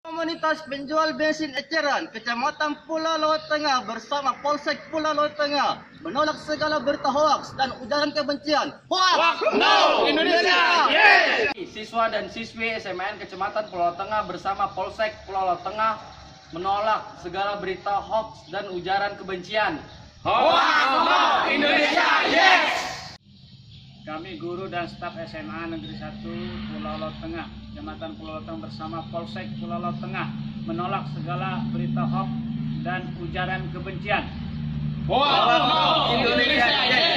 Komunitas penjual bensin eceran Kecamatan Pulau Laut Tengah bersama Polsek Pulau Laut Tengah menolak segala berita hoaks dan ujaran kebencian. Hoaks no Indonesia. Yes. Siswa dan siswi SMN Kecamatan Pulau Laut Tengah bersama Polsek Pulau Laut Tengah menolak segala berita hoaks dan ujaran kebencian. Hoaks no Indonesia. Yes. Kami guru dan staf SMA Negeri 1 Pulau Laut Tengah, Kecamatan Pulau Laut Tengah bersama Polsek Pulau Laut Tengah menolak segala berita hoaks dan ujaran kebencian. Hoaks no Indonesia. Yes.